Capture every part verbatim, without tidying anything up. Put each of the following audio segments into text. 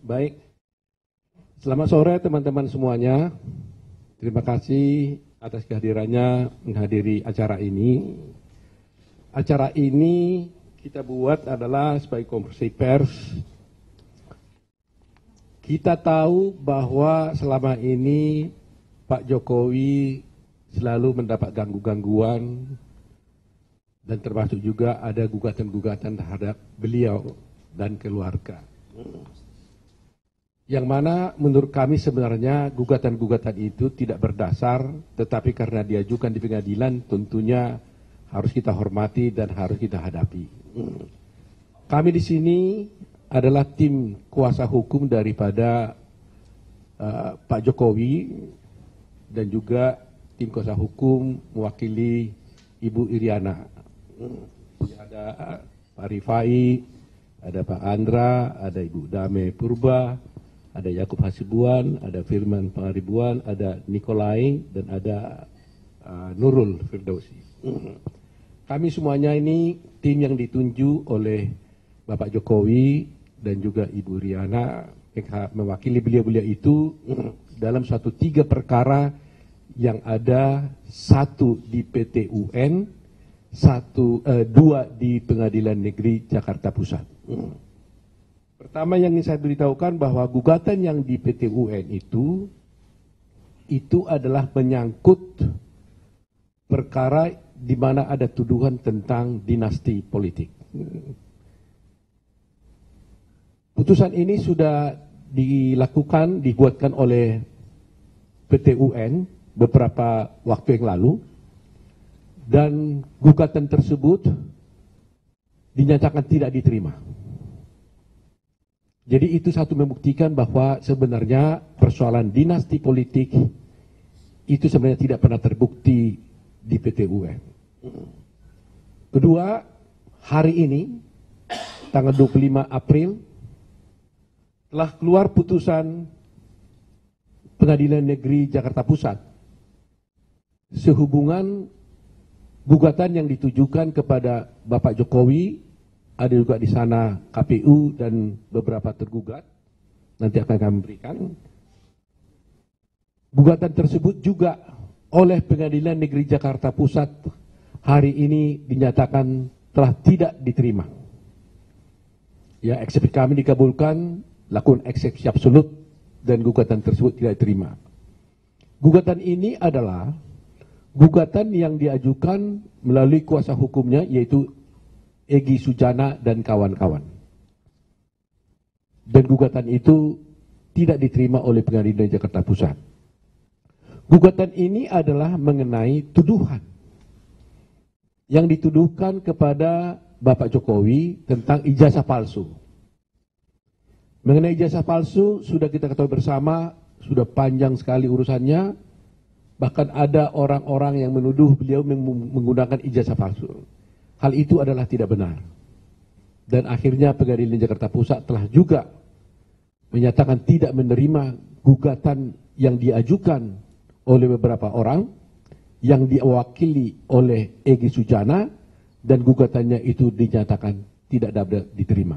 Baik, selamat sore teman-teman semuanya. Terima kasih atas kehadirannya menghadiri acara ini. Acara ini kita buat adalah sebagai konferensi pers. Kita tahu bahwa selama ini Pak Jokowi selalu mendapat ganggu-gangguan dan termasuk juga ada gugatan-gugatan terhadap beliau dan keluarga. Yang mana menurut kami sebenarnya gugatan-gugatan itu tidak berdasar, tetapi karena diajukan di pengadilan tentunya harus kita hormati dan harus kita hadapi. Kami di sini adalah tim kuasa hukum daripada uh, Pak Jokowi dan juga tim kuasa hukum mewakili Ibu Iriana. Ada Pak Rifai, ada Pak Andra, ada Ibu Dame Purba, ada Yakub Hasibuan, ada Firman Pangaribuan, ada Nikolai, dan ada uh, Nurul Firdausi. Kami semuanya ini tim yang ditunjuk oleh Bapak Jokowi dan juga Ibu Riana mewakili beliau-beliau itu dalam suatu tiga perkara yang ada, satu di P T U N, satu, eh, dua di Pengadilan Negeri Jakarta Pusat. Pertama yang ingin saya beritahukan bahwa gugatan yang di P T U N itu itu adalah menyangkut perkara di mana ada tuduhan tentang dinasti politik. Putusan ini sudah dilakukan, dibuatkan oleh P T U N beberapa waktu yang lalu dan gugatan tersebut dinyatakan tidak diterima. Jadi itu satu membuktikan bahwa sebenarnya persoalan dinasti politik itu sebenarnya tidak pernah terbukti di P T U N. Kedua, hari ini tanggal dua puluh lima April telah keluar putusan Pengadilan Negeri Jakarta Pusat sehubungan gugatan yang ditujukan kepada Bapak Jokowi. Ada juga di sana K P U dan beberapa tergugat. Nanti akan kami berikan. Gugatan tersebut juga oleh Pengadilan Negeri Jakarta Pusat hari ini dinyatakan telah tidak diterima. Ya, eksepsi kami dikabulkan, lakukan eksepsi absolut dan gugatan tersebut tidak diterima. Gugatan ini adalah gugatan yang diajukan melalui kuasa hukumnya yaitu Egy Sujana dan kawan-kawan. Dan gugatan itu tidak diterima oleh Pengadilan Jakarta Pusat. Gugatan ini adalah mengenai tuduhan yang dituduhkan kepada Bapak Jokowi tentang ijazah palsu. Mengenai ijazah palsu sudah kita ketahui bersama, sudah panjang sekali urusannya. Bahkan ada orang-orang yang menuduh beliau menggunakan ijazah palsu. Hal itu adalah tidak benar. Dan akhirnya Pengadilan Jakarta Pusat telah juga menyatakan tidak menerima gugatan yang diajukan oleh beberapa orang yang diwakili oleh Egy Sujana dan gugatannya itu dinyatakan tidak dapat diterima.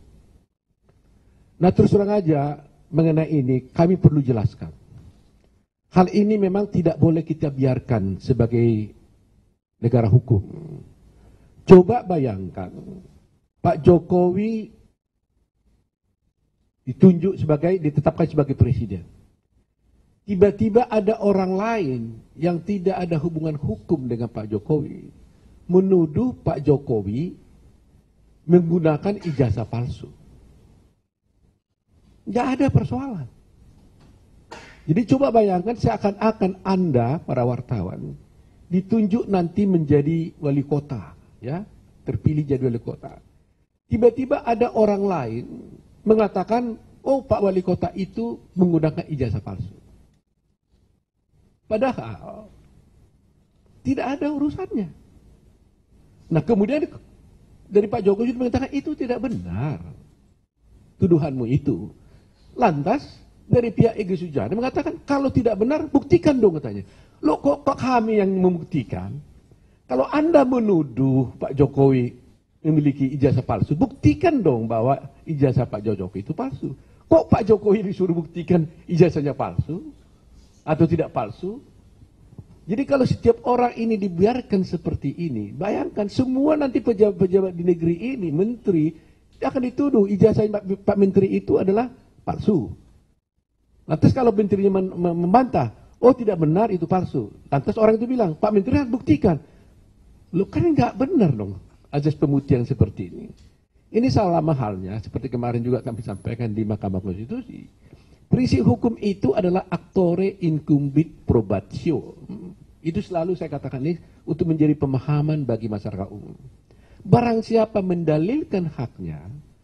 Nah, terus terang aja mengenai ini kami perlu jelaskan. Hal ini memang tidak boleh kita biarkan sebagai negara hukum. Coba bayangkan, Pak Jokowi ditunjuk sebagai, ditetapkan sebagai presiden. Tiba-tiba ada orang lain yang tidak ada hubungan hukum dengan Pak Jokowi, menuduh Pak Jokowi menggunakan ijazah palsu. Nggak ada persoalan. Jadi coba bayangkan seakan-akan Anda, para wartawan, ditunjuk nanti menjadi wali kota. Ya, terpilih jadi wali kota. Tiba-tiba ada orang lain mengatakan, oh Pak Wali Kota itu menggunakan ijazah palsu. Padahal tidak ada urusannya. Nah kemudian dari Pak Jokowi mengatakan itu tidak benar. Tuduhanmu itu. Lantas dari pihak Egy Sujana mengatakan kalau tidak benar buktikan dong katanya. Loh kok, kok kami yang membuktikan? Kalau Anda menuduh Pak Jokowi memiliki ijazah palsu, buktikan dong bahwa ijazah Pak Jokowi itu palsu. Kok Pak Jokowi disuruh buktikan ijazahnya palsu atau tidak palsu? Jadi kalau setiap orang ini dibiarkan seperti ini, bayangkan semua nanti pejabat-pejabat di negeri ini, menteri, akan dituduh ijazah Pak Menteri itu adalah palsu. Lantas kalau menterinya membantah, oh tidak benar itu palsu. Lantas orang itu bilang, Pak Menteri harus buktikan. Loh kan nggak benar dong azas pembuktian seperti ini. Ini sama halnya, seperti kemarin juga kami sampaikan di Mahkamah Konstitusi. Prinsip hukum itu adalah actore incumbit probatio. Itu selalu saya katakan ini untuk menjadi pemahaman bagi masyarakat umum. Barang siapa mendalilkan haknya,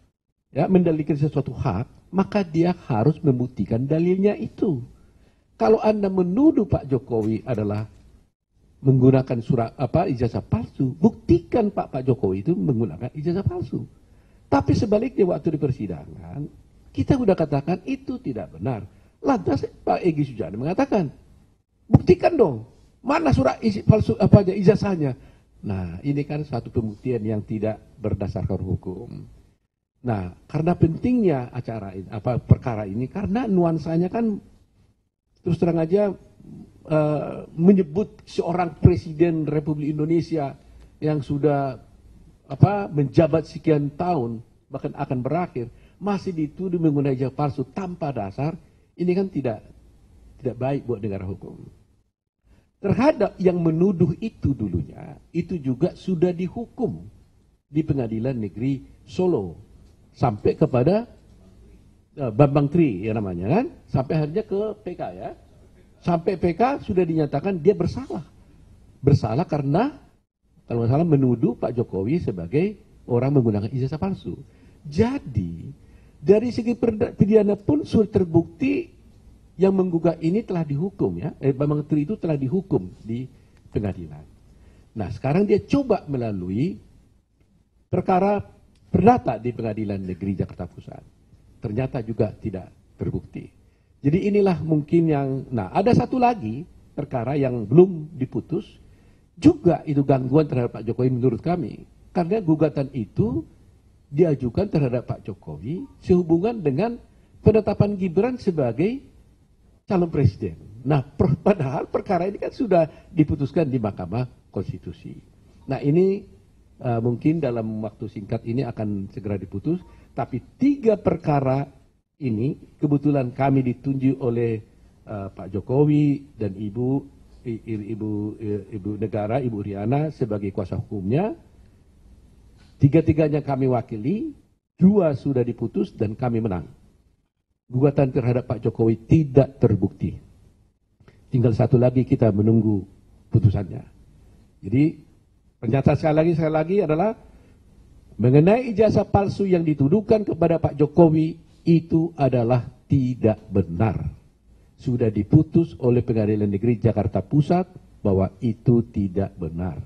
ya mendalilkan sesuatu hak, maka dia harus membuktikan dalilnya itu. Kalau Anda menuduh Pak Jokowi adalah menggunakan surat apa ijazah palsu, buktikan Pak Pak Jokowi itu menggunakan ijazah palsu. Tapi sebaliknya waktu di persidangan, kita sudah katakan itu tidak benar. Lantas Pak Egy Sujana mengatakan, buktikan dong, mana surat isi palsu apa aja ijazahnya. Nah, ini kan satu pembuktian yang tidak berdasarkan hukum. Nah, karena pentingnya acara ini, apa perkara ini, karena nuansanya kan terus terang aja uh, menyebut seorang presiden Republik Indonesia yang sudah apa menjabat sekian tahun bahkan akan berakhir masih dituduh menggunakan ijazah palsu tanpa dasar, ini kan tidak tidak baik buat negara hukum. Terhadap yang menuduh itu dulunya, itu juga sudah dihukum di Pengadilan Negeri Solo sampai kepada uh, Bambang Tri ya namanya kan, sampai akhirnya ke P K ya, sampai P K sudah dinyatakan dia bersalah, bersalah karena kalau nggak salah menuduh Pak Jokowi sebagai orang menggunakan ijazah palsu. Jadi dari segi pidana pun sudah terbukti yang menggugat ini telah dihukum ya, eh, Bambang Tri itu telah dihukum di pengadilan. Nah sekarang dia coba melalui perkara perdata di Pengadilan Negeri Jakarta Pusat. Ternyata juga tidak terbukti. Jadi inilah mungkin yang, nah ada satu lagi perkara yang belum diputus, juga itu gangguan terhadap Pak Jokowi menurut kami. Karena gugatan itu diajukan terhadap Pak Jokowi sehubungan dengan penetapan Gibran sebagai calon presiden. Nah, per, padahal perkara ini kan sudah diputuskan di Mahkamah Konstitusi. Nah, ini uh, mungkin dalam waktu singkat ini akan segera diputus. Tapi tiga perkara ini kebetulan kami ditunjuk oleh uh, Pak Jokowi dan Ibu Ibu, Ibu Negara, Ibu Riana sebagai kuasa hukumnya. Tiga-tiganya kami wakili, dua sudah diputus dan kami menang. Gugatan terhadap Pak Jokowi tidak terbukti. Tinggal satu lagi kita menunggu putusannya. Jadi pernyataan sekali lagi sekali lagi adalah mengenai ijazah palsu yang dituduhkan kepada Pak Jokowi itu adalah tidak benar. Sudah diputus oleh Pengadilan Negeri Jakarta Pusat bahwa itu tidak benar.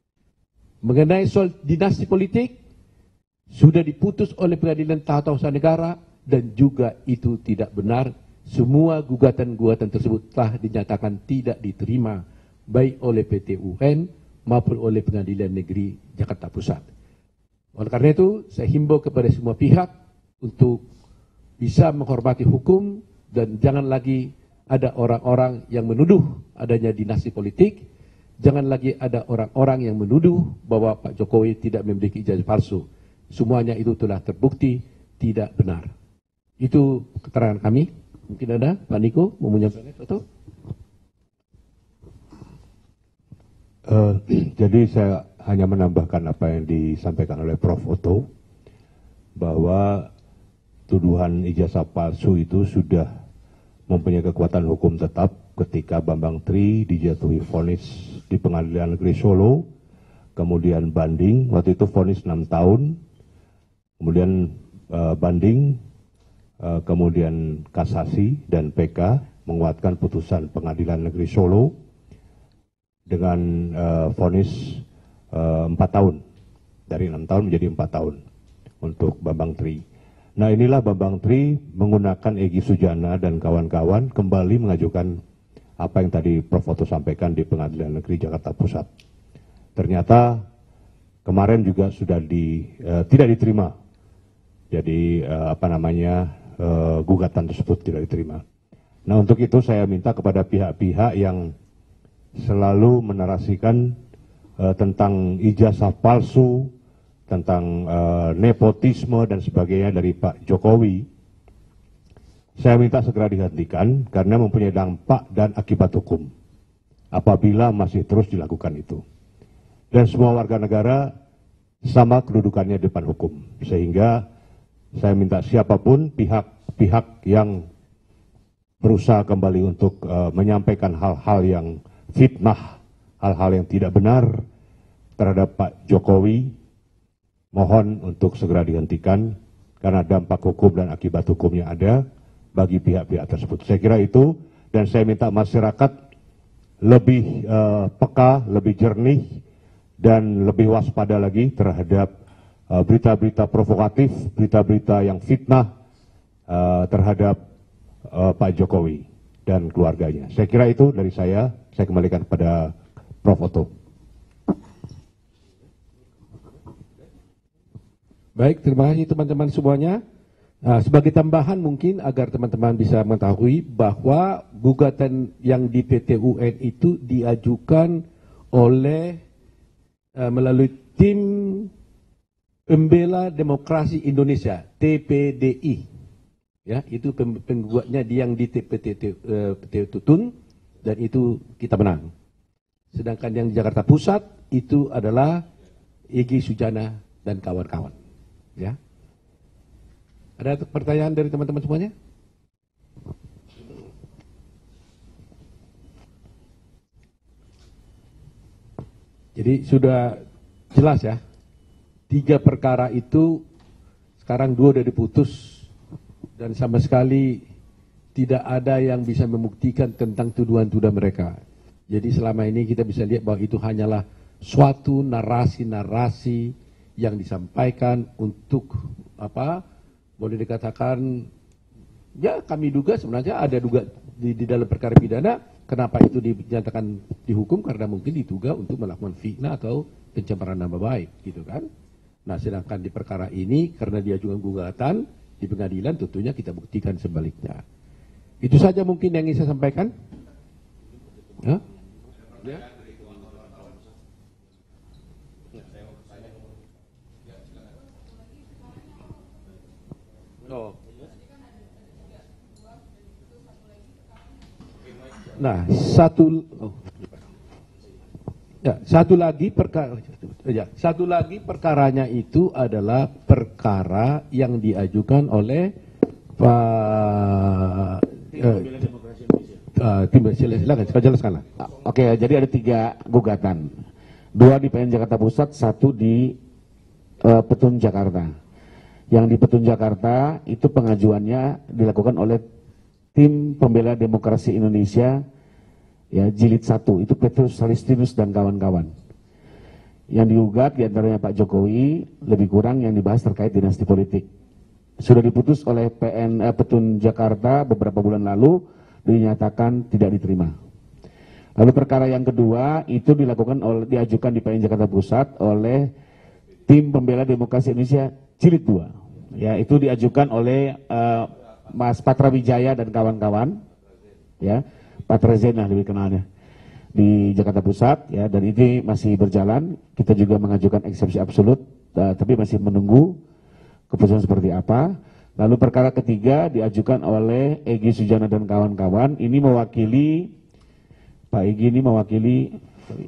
Mengenai soal dinasti politik, sudah diputus oleh Pengadilan Tata Usaha Negara dan juga itu tidak benar. Semua gugatan-gugatan tersebut telah dinyatakan tidak diterima baik oleh P T U N maupun oleh Pengadilan Negeri Jakarta Pusat. Oleh karena itu, saya himbau kepada semua pihak untuk bisa menghormati hukum dan jangan lagi ada orang-orang yang menuduh adanya dinasti politik. Jangan lagi ada orang-orang yang menuduh bahwa Pak Jokowi tidak memiliki ijazah palsu. Semuanya itu telah terbukti tidak benar. Itu keterangan kami. Mungkin ada Pak Niko mau menyampaikan sesuatu? Uh, jadi saya hanya menambahkan apa yang disampaikan oleh Profesor Otto bahwa tuduhan ijazah palsu itu sudah mempunyai kekuatan hukum tetap ketika Bambang Tri dijatuhi vonis di Pengadilan Negeri Solo, kemudian banding, waktu itu vonis enam tahun, kemudian uh, banding, uh, kemudian kasasi dan P K menguatkan putusan Pengadilan Negeri Solo dengan uh, vonis uh, empat tahun, dari enam tahun menjadi empat tahun untuk Bambang Tri. Nah inilah Bambang Tri menggunakan Egy Sujana dan kawan-kawan kembali mengajukan apa yang tadi Profesor Otto sampaikan di Pengadilan Negeri Jakarta Pusat. Ternyata kemarin juga sudah di, uh, tidak diterima. Jadi uh, apa namanya uh, gugatan tersebut tidak diterima. Nah, untuk itu saya minta kepada pihak-pihak yang selalu menarasikan uh, tentang ijazah palsu, tentang uh, nepotisme dan sebagainya dari Pak Jokowi, saya minta segera dihentikan karena mempunyai dampak dan akibat hukum apabila masih terus dilakukan itu. Dan semua warga negara sama kedudukannya di depan hukum, sehingga saya minta siapapun pihak-pihak yang berusaha kembali untuk uh, menyampaikan hal-hal yang fitnah, hal-hal yang tidak benar terhadap Pak Jokowi, mohon untuk segera dihentikan karena dampak hukum dan akibat hukumnya ada bagi pihak-pihak tersebut. Saya kira itu, dan saya minta masyarakat lebih uh, peka, lebih jernih, dan lebih waspada lagi terhadap berita-berita uh, provokatif, berita-berita yang fitnah uh, terhadap uh, Pak Jokowi dan keluarganya. Saya kira itu dari saya. Saya kembalikan kepada Prof Otto. Baik, terima kasih teman-teman semuanya. Nah, sebagai tambahan mungkin agar teman-teman bisa mengetahui bahwa gugatan yang di P T U N itu diajukan oleh uh, melalui tim Pembela Demokrasi Indonesia, T P D I. Ya, itu penggugatnya yang di P T Tutun, dan itu kita menang. Sedangkan yang di Jakarta Pusat itu adalah Egy Sujana dan kawan-kawan. Ya. Ada pertanyaan dari teman-teman semuanya? Jadi sudah jelas ya. Tiga perkara itu sekarang dua sudah diputus dan sama sekali tidak ada yang bisa membuktikan tentang tuduhan-tuduhan mereka. Jadi selama ini kita bisa lihat bahwa itu hanyalah suatu narasi-narasi yang disampaikan untuk apa? Boleh dikatakan ya kami duga sebenarnya ada duga di, di dalam perkara pidana. Kenapa itu dinyatakan dihukum? Karena mungkin diduga untuk melakukan fitnah atau pencemaran nama baik, gitu kan? Nah, sedangkan di perkara ini karena diajukan gugatan di pengadilan tentunya kita buktikan sebaliknya. Itu saja mungkin yang ingin saya sampaikan. Hah? Ya? Oh. Nah, satu oh. Ya, satu lagi perkara ya, satu lagi perkaranya itu adalah perkara yang diajukan oleh Pak eh, uh, tim silakan jelaskan. Oke, jadi ada tiga gugatan. Dua di P N Jakarta Pusat, satu di uh, Petun Jakarta. Yang di Petun Jakarta itu pengajuannya dilakukan oleh tim pembela demokrasi Indonesia ya jilid satu, itu Petrus Salistinus dan kawan-kawan. Yang digugat diantaranya Pak Jokowi, lebih kurang yang dibahas terkait dinasti politik. Sudah diputus oleh P N eh, Petun Jakarta beberapa bulan lalu, dinyatakan tidak diterima. Lalu perkara yang kedua itu dilakukan oleh diajukan di P N Jakarta Pusat oleh tim pembela demokrasi Indonesia jilid dua. Ya, itu diajukan oleh uh, Mas Patra Wijaya dan kawan-kawan. Ya. Patra Zena lebih kenalnya di Jakarta Pusat ya, dan ini masih berjalan. Kita juga mengajukan eksepsi absolut, uh, tapi masih menunggu keputusan seperti apa. Lalu perkara ketiga diajukan oleh Egy Sujana dan kawan-kawan. Ini mewakili Pak Egy, ini mewakili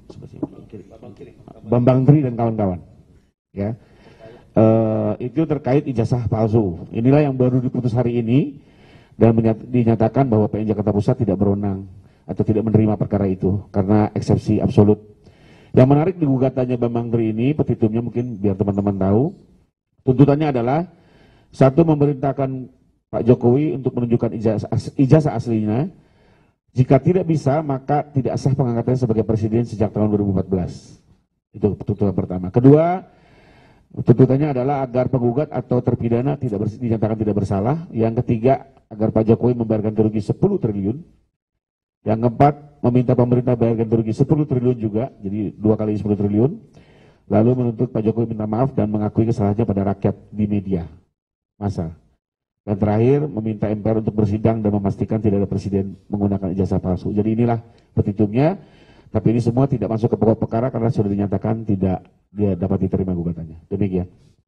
Bambang Tri dan kawan-kawan. Ya, uh, itu terkait ijazah palsu. Inilah yang baru diputus hari ini. Dan dinyatakan bahwa P N Jakarta Pusat tidak berwenang atau tidak menerima perkara itu karena eksepsi absolut. Yang menarik di gugatannya Bambang Tri ini, petitumnya mungkin biar teman-teman tahu, tuntutannya adalah satu, memerintahkan Pak Jokowi untuk menunjukkan ijazah, ijazah aslinya. Jika tidak bisa, maka tidak sah pengangkatannya sebagai presiden sejak tahun dua ribu empat belas. Itu tuntutan pertama. Kedua, tuntutannya adalah agar penggugat atau terpidana tidak bers- dinyatakan tidak bersalah. Yang ketiga, agar Pak Jokowi membayar ganti rugi sepuluh triliun. Yang keempat, meminta pemerintah bayar ganti rugi sepuluh triliun juga, jadi dua kali sepuluh triliun. Lalu menuntut Pak Jokowi minta maaf dan mengakui kesalahannya pada rakyat di media massa. Dan terakhir, meminta M P R untuk bersidang dan memastikan tidak ada presiden menggunakan ijazah palsu. Jadi inilah petitumnya, tapi ini semua tidak masuk ke pokok perkara karena sudah dinyatakan tidak dia dapat diterima gugatannya. Demikian.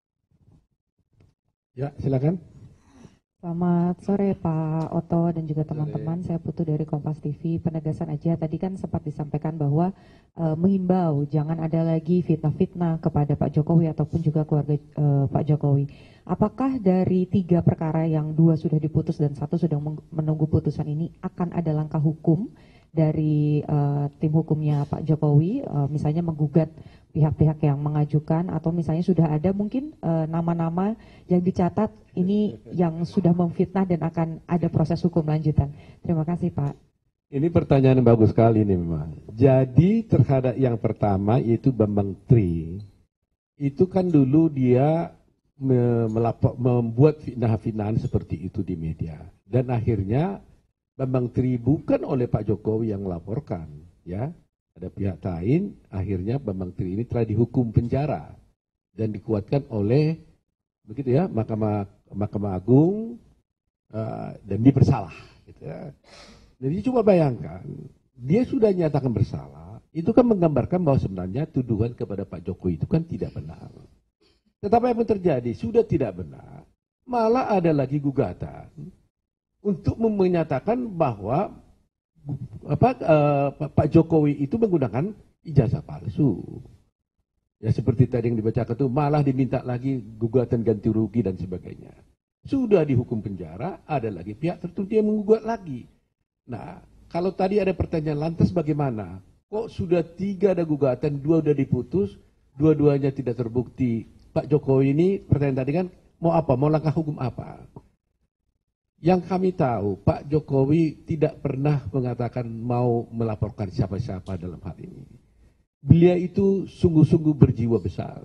Ya, silakan. Selamat sore Pak Oto dan juga teman-teman, saya Putu dari Kompas T V. Penegasan aja, tadi kan sempat disampaikan bahwa e, menghimbau jangan ada lagi fitnah-fitnah kepada Pak Jokowi ataupun juga keluarga e, Pak Jokowi. Apakah dari tiga perkara yang dua sudah diputus dan satu sedang menunggu putusan ini akan ada langkah hukum dari uh, tim hukumnya Pak Jokowi, uh, misalnya menggugat pihak-pihak yang mengajukan, atau misalnya sudah ada mungkin nama-nama uh, yang dicatat ini yang sudah memfitnah dan akan ada proses hukum lanjutan. Terima kasih Pak. Ini pertanyaan yang bagus sekali nih memang. Jadi terhadap yang pertama yaitu Bambang Tri, itu kan dulu dia melapor, membuat fitnah-fitnahan seperti itu di media, dan akhirnya Bambang Tri bukan oleh Pak Jokowi yang melaporkan, ya, ada pihak lain. Akhirnya Bambang Tri ini telah dihukum penjara dan dikuatkan oleh begitu ya Mahkamah Mahkamah Agung uh, dan dia bersalah. Gitu ya. Jadi coba bayangkan, dia sudah nyatakan bersalah, itu kan menggambarkan bahwa sebenarnya tuduhan kepada Pak Jokowi itu kan tidak benar. Tetapi apa yang terjadi? Sudah tidak benar. Malah ada lagi gugatan untuk menyatakan bahwa apa, uh, Pak Jokowi itu menggunakan ijazah palsu. Ya seperti tadi yang dibacakan itu, malah diminta lagi gugatan ganti rugi dan sebagainya. Sudah dihukum penjara, ada lagi pihak tertentu yang menggugat lagi. Nah, kalau tadi ada pertanyaan, lantas bagaimana? Kok sudah tiga ada gugatan, dua sudah diputus, dua-duanya tidak terbukti. Pak Jokowi ini, pertanyaan tadi kan, mau apa? Mau langkah hukum apa? Yang kami tahu, Pak Jokowi tidak pernah mengatakan mau melaporkan siapa-siapa dalam hal ini. Beliau itu sungguh-sungguh berjiwa besar.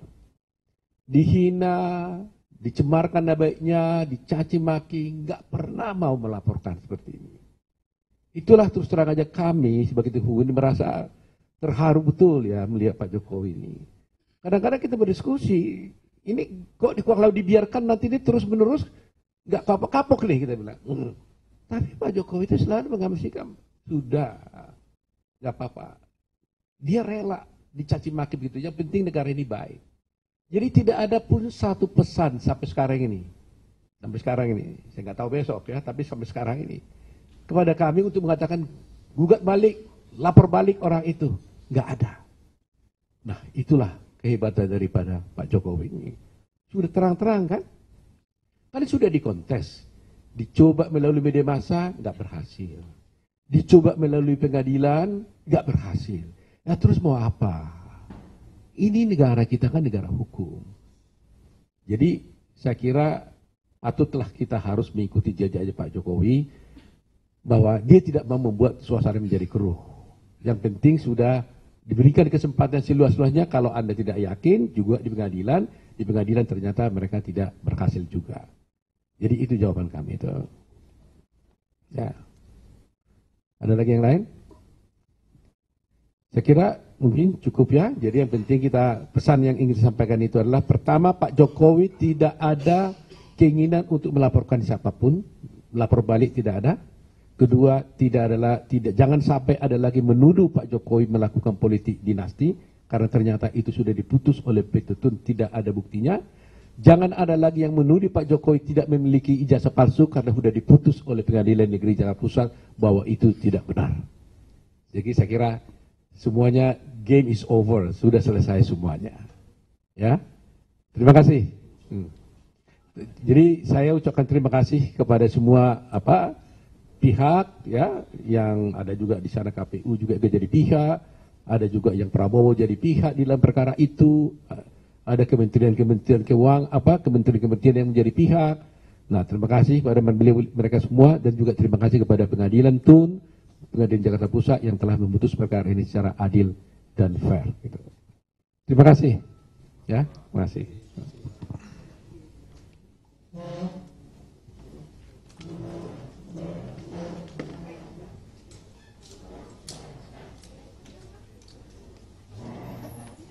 Dihina, dicemarkan nama-baiknya, dicaci maki, nggak pernah mau melaporkan seperti ini. Itulah terus terang aja kami sebagai tim hukum ini merasa terharu betul ya melihat Pak Jokowi ini. Kadang-kadang kita berdiskusi, ini kok kalau dibiarkan nanti ini terus-menerus nggak kapok-kapok nih kita bilang. Mm. Tapi Pak Jokowi itu selalu mengambil sikap, sudah, nggak apa-apa. Dia rela dicaci maki begitu, yang penting negara ini baik. Jadi tidak ada pun satu pesan sampai sekarang ini, sampai sekarang ini, saya nggak tahu besok ya, tapi sampai sekarang ini kepada kami untuk mengatakan gugat balik, lapor balik orang itu, nggak ada. Nah itulah kehebatan daripada Pak Jokowi ini. Sudah terang-terang kan? Kan sudah dikontes, dicoba melalui media massa, nggak berhasil. Dicoba melalui pengadilan, nggak berhasil. Nah terus mau apa? Ini negara kita kan negara hukum. Jadi saya kira patutlah kita harus mengikuti jejak Pak Jokowi, bahwa dia tidak mau membuat suasana menjadi keruh. Yang penting sudah diberikan kesempatan seluas-luasnya. Kalau Anda tidak yakin juga di pengadilan, di pengadilan ternyata mereka tidak berhasil juga. Jadi itu jawaban kami itu. Ya. Ada lagi yang lain? Saya kira mungkin cukup ya. Jadi yang penting kita, pesan yang ingin disampaikan itu adalah, pertama, Pak Jokowi tidak ada keinginan untuk melaporkan siapapun, melapor balik tidak ada. Kedua, tidak adalah tidak jangan sampai ada lagi menuduh Pak Jokowi melakukan politik dinasti, karena ternyata itu sudah diputus oleh petun, tidak ada buktinya. Jangan ada lagi yang menuduh Pak Jokowi tidak memiliki ijazah palsu, karena sudah diputus oleh Pengadilan Negeri Jakarta Pusat bahwa itu tidak benar. Jadi saya kira semuanya game is over, sudah selesai semuanya. Ya, terima kasih. Hmm. Jadi saya ucapkan terima kasih kepada semua apa pihak ya, yang ada juga di sana K P U juga jadi pihak, ada juga yang Prabowo jadi pihak di dalam perkara itu, ada kementerian-kementerian keuangan apa kementerian-kementerian yang menjadi pihak. Nah, terima kasih kepada mereka semua, dan juga terima kasih kepada Pengadilan T U N, Pengadilan Jakarta Pusat yang telah memutus perkara ini secara adil dan fair. Gitu. Terima kasih. Ya, terima kasih.